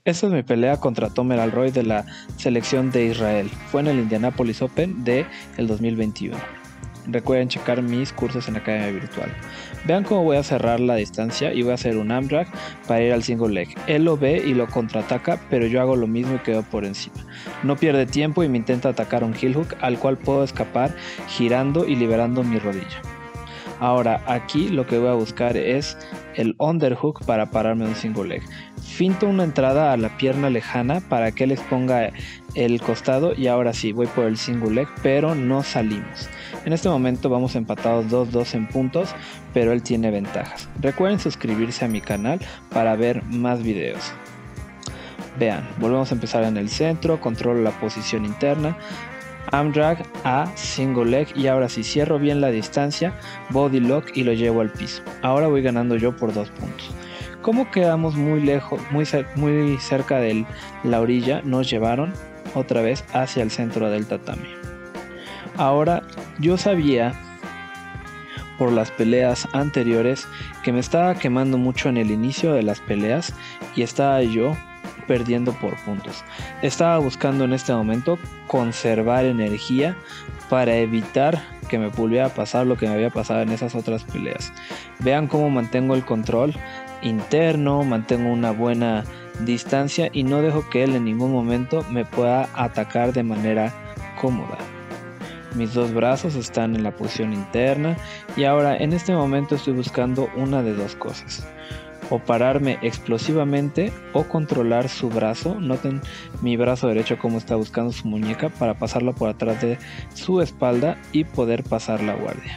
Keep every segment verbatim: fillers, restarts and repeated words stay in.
Esta es mi pelea contra Tomer Alroy de la selección de Israel. Fue en el Indianapolis Open de el dos mil veintiuno. Recuerden checar mis cursos en Academia Virtual. Vean cómo voy a cerrar la distancia y voy a hacer un arm drag para ir al single leg. Él lo ve y lo contraataca, pero yo hago lo mismo y quedo por encima. No pierde tiempo y me intenta atacar un heel hook al cual puedo escapar girando y liberando mi rodilla. Ahora aquí lo que voy a buscar es el underhook para pararme un single leg. Finto una entrada a la pierna lejana para que él exponga el costado y ahora sí voy por el single leg, pero no salimos. En este momento vamos empatados dos dos en puntos, pero él tiene ventajas. Recuerden suscribirse a mi canal para ver más videos. Vean, volvemos a empezar en el centro, controlo la posición interna, arm drag a single leg y ahora sí cierro bien la distancia, body lock y lo llevo al piso. Ahora voy ganando yo por dos puntos. Como quedamos muy lejos, muy, muy cerca de la orilla, nos llevaron otra vez hacia el centro del tatami. Ahora yo sabía por las peleas anteriores que me estaba quemando mucho en el inicio de las peleas y estaba yo perdiendo por puntos. Estaba buscando en este momento conservar energía para evitar que me volviera a pasar lo que me había pasado en esas otras peleas. Vean cómo mantengo el control interno, mantengo una buena distancia y no dejo que él en ningún momento me pueda atacar de manera cómoda. Mis dos brazos están en la posición interna y ahora en este momento estoy buscando una de dos cosas: o pararme explosivamente o controlar su brazo. Noten mi brazo derecho como está buscando su muñeca para pasarlo por atrás de su espalda y poder pasar la guardia.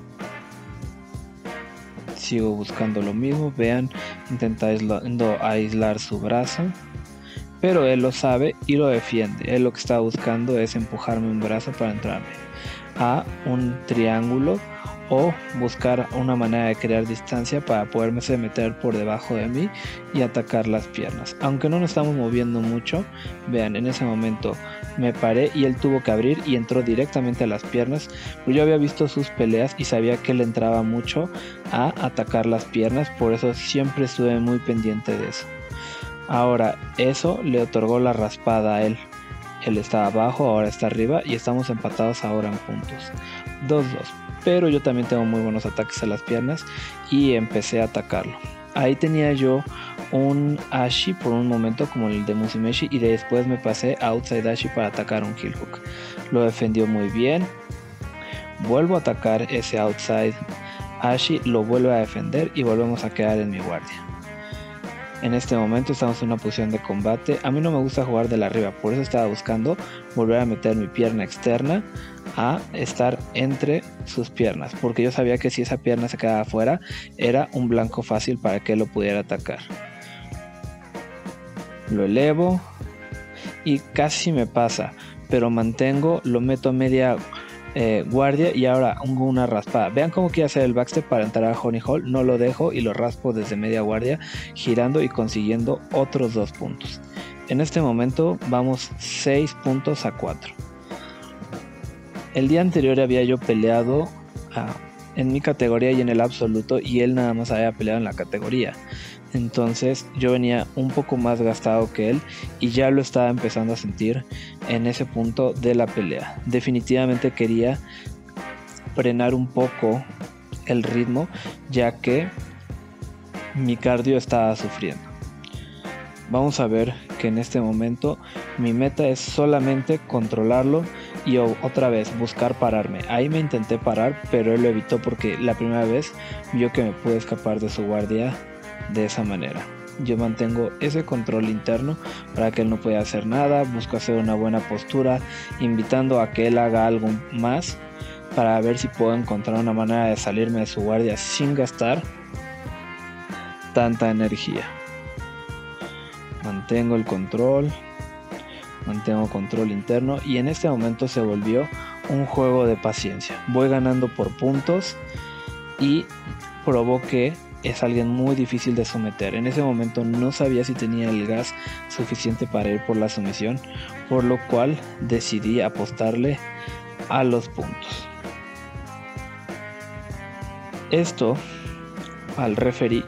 Sigo buscando lo mismo, vean, intenta aislando, aislar su brazo, pero él lo sabe y lo defiende. Él lo que está buscando es empujarme un brazo para entrarme a un triángulo o buscar una manera de crear distancia para poderme meter por debajo de mí y atacar las piernas. Aunque no nos estamos moviendo mucho, vean, en ese momento me paré y él tuvo que abrir y entró directamente a las piernas. Pero yo había visto sus peleas y sabía que él entraba mucho a atacar las piernas, por eso siempre estuve muy pendiente de eso. Ahora eso le otorgó la raspada a él. Él está abajo, ahora está arriba y estamos empatados ahora en puntos. dos dos. Pero yo también tengo muy buenos ataques a las piernas y empecé a atacarlo. Ahí tenía yo un Ashi por un momento como el de Mushimeshi y después me pasé a outside Ashi para atacar un heel hook. Lo defendió muy bien. Vuelvo a atacar ese outside Ashi, lo vuelve a defender y volvemos a quedar en mi guardia. En este momento estamos en una posición de combate. A mí no me gusta jugar de la arriba, por eso estaba buscando volver a meter mi pierna externa a estar entre sus piernas, porque yo sabía que si esa pierna se quedaba afuera era un blanco fácil para que él lo pudiera atacar. Lo elevo y casi me pasa, pero mantengo, lo meto a media Eh, guardia y ahora hago una raspada. Vean cómo quiero hacer el backstep para entrar a honey hole, no lo dejo y lo raspo desde media guardia, girando y consiguiendo otros dos puntos. En este momento vamos seis puntos a cuatro. El día anterior había yo peleado uh, en mi categoría y en el absoluto, y él nada más había peleado en la categoría. Entonces yo venía un poco más gastado que él y ya lo estaba empezando a sentir en ese punto de la pelea. Definitivamente quería frenar un poco el ritmo, ya que mi cardio estaba sufriendo. Vamos a ver que en este momento mi meta es solamente controlarlo y otra vez buscar pararme. Ahí me intenté parar, pero él lo evitó porque la primera vez vio que me pude escapar de su guardia de esa manera. Yo mantengo ese control interno para que él no pueda hacer nada. Busco hacer una buena postura, invitando a que él haga algo más para ver si puedo encontrar una manera de salirme de su guardia sin gastar tanta energía. Mantengo el control, mantengo control interno y en este momento se volvió un juego de paciencia. Voy ganando por puntos y probó que es alguien muy difícil de someter. En ese momento no sabía si tenía el gas suficiente para ir por la sumisión, por lo cual decidí apostarle a los puntos. Esto al referee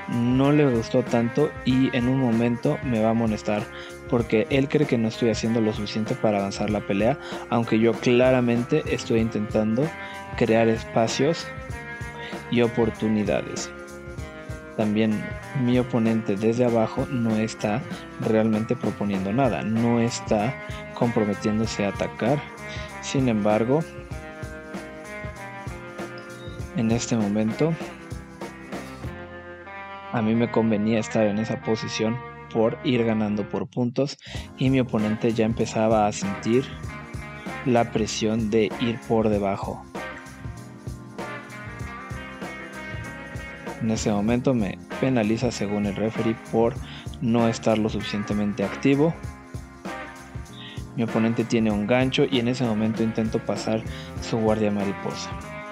no le gustó tanto y en un momento me va a amonestar porque él cree que no estoy haciendo lo suficiente para avanzar la pelea, aunque yo claramente estoy intentando crear espacios y oportunidades. También mi oponente desde abajo no está realmente proponiendo nada, no está comprometiéndose a atacar. Sin embargo, en este momento a mí me convenía estar en esa posición por ir ganando por puntos y mi oponente ya empezaba a sentir la presión de ir por debajo. En ese momento me penaliza según el referee por no estar lo suficientemente activo. Mi oponente tiene un gancho y en ese momento intento pasar su guardia mariposa.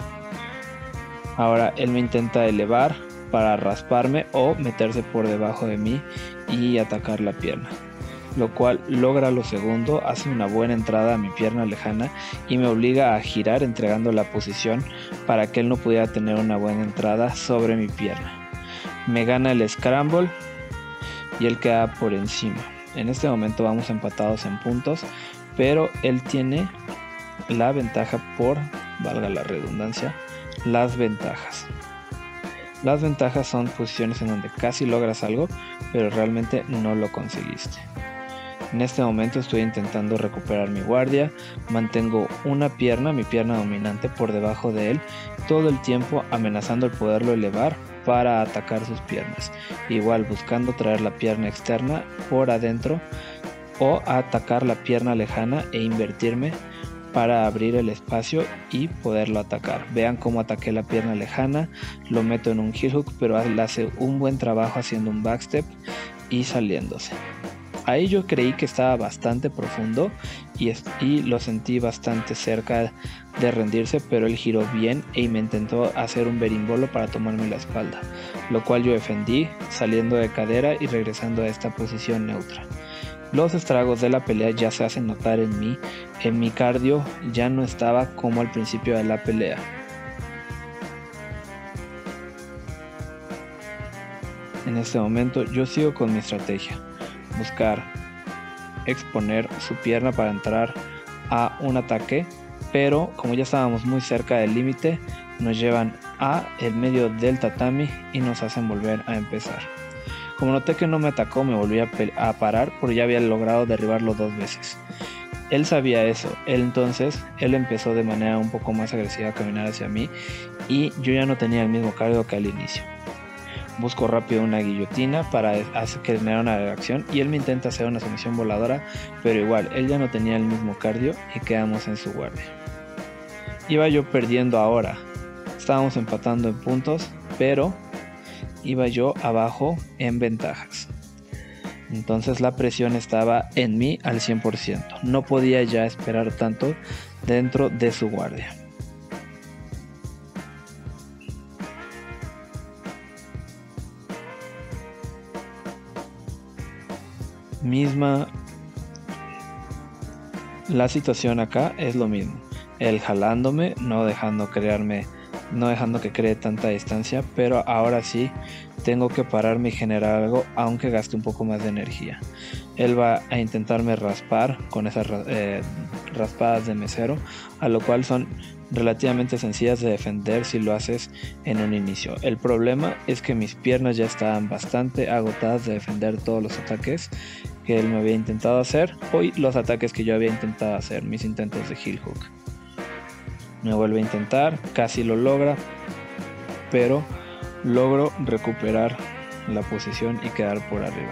Ahora él me intenta elevar para rasparme o meterse por debajo de mí y atacar la pierna, lo cual logra lo segundo, hace una buena entrada a mi pierna lejana y me obliga a girar entregando la posición para que él no pudiera tener una buena entrada sobre mi pierna. Me gana el scramble y él queda por encima. En este momento vamos empatados en puntos, pero él tiene la ventaja por, valga la redundancia, las ventajas. Las ventajas son posiciones en donde casi logras algo, pero realmente no lo conseguiste. En este momento estoy intentando recuperar mi guardia, mantengo una pierna, mi pierna dominante por debajo de él, todo el tiempo amenazando el poderlo elevar para atacar sus piernas. Igual buscando traer la pierna externa por adentro o atacar la pierna lejana e invertirme para abrir el espacio y poderlo atacar. Vean cómo ataqué la pierna lejana, lo meto en un heel hook, pero él hace un buen trabajo haciendo un backstep y saliéndose. Ahí yo creí que estaba bastante profundo y, y lo sentí bastante cerca de rendirse, pero él giró bien y me intentó hacer un berimbolo para tomarme la espalda, lo cual yo defendí saliendo de cadera y regresando a esta posición neutra. Los estragos de la pelea ya se hacen notar en mí, en mi cardio ya no estaba como al principio de la pelea. En este momento yo sigo con mi estrategia, buscar exponer su pierna para entrar a un ataque, pero como ya estábamos muy cerca del límite, nos llevan a el medio del tatami y nos hacen volver a empezar. Como noté que no me atacó, me volví a, a parar porque ya había logrado derribarlo dos veces. Él sabía eso, él entonces, él empezó de manera un poco más agresiva a caminar hacia mí y yo ya no tenía el mismo cardio que al inicio. Busco rápido una guillotina para hacer que genere una reacción y él me intenta hacer una sumisión voladora, pero igual, él ya no tenía el mismo cardio y quedamos en su guardia. Iba yo perdiendo ahora, estábamos empatando en puntos, pero iba yo abajo en ventajas. Entonces la presión estaba en mí al cien por ciento. No podía ya esperar tanto dentro de su guardia. Misma la situación acá es lo mismo. Él jalándome, no dejando crearme no dejando que cree tanta distancia, pero ahora sí tengo que pararme y generar algo, aunque gaste un poco más de energía. Él va a intentarme raspar con esas eh, raspadas de mesero, a lo cual son relativamente sencillas de defender si lo haces en un inicio. El problema es que mis piernas ya estaban bastante agotadas de defender todos los ataques que él me había intentado hacer, o los ataques que yo había intentado hacer, mis intentos de heel hook. Me vuelve a intentar, casi lo logra, pero logro recuperar la posición y quedar por arriba.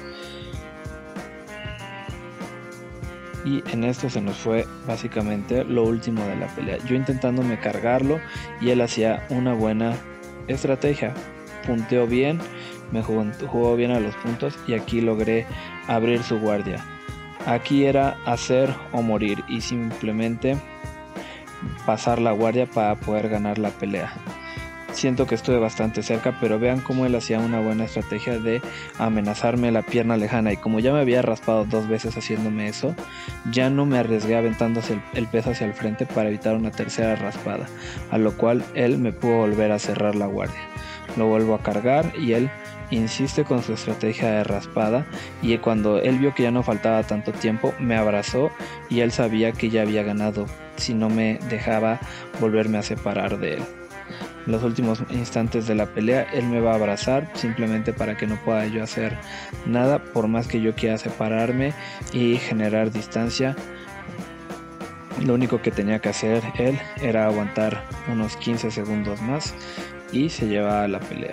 Y en esto se nos fue básicamente lo último de la pelea. Yo intentándome cargarlo y él hacía una buena estrategia. Punteó bien, me jugó, jugó bien a los puntos y aquí logré abrir su guardia. Aquí era hacer o morir y simplemente pasar la guardia para poder ganar la pelea. Siento que estuve bastante cerca, pero vean cómo él hacía una buena estrategia de amenazarme la pierna lejana, y como ya me había raspado dos veces haciéndome eso, ya no me arriesgué aventándose el, el peso hacia el frente para evitar una tercera raspada, a lo cual él me pudo volver a cerrar la guardia. Lo vuelvo a cargar y él insiste con su estrategia de raspada, y cuando él vio que ya no faltaba tanto tiempo, me abrazó y él sabía que ya había ganado si no me dejaba volverme a separar de él. En los últimos instantes de la pelea, él me va a abrazar simplemente para que no pueda yo hacer nada, por más que yo quiera separarme y generar distancia. Lo único que tenía que hacer él era aguantar unos quince segundos más y se llevaba la pelea.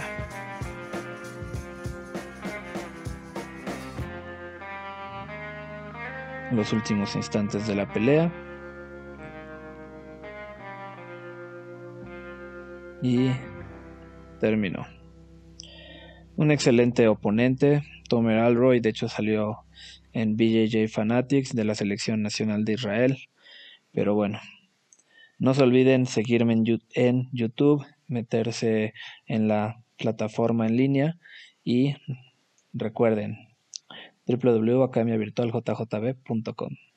Los últimos instantes de la pelea. Y terminó. Un excelente oponente, Tomer Alroy, de hecho salió en B J J Fanatics de la Selección Nacional de Israel. Pero bueno, no se olviden seguirme en YouTube, meterse en la plataforma en línea y recuerden w w w punto academia virtual j j b punto com.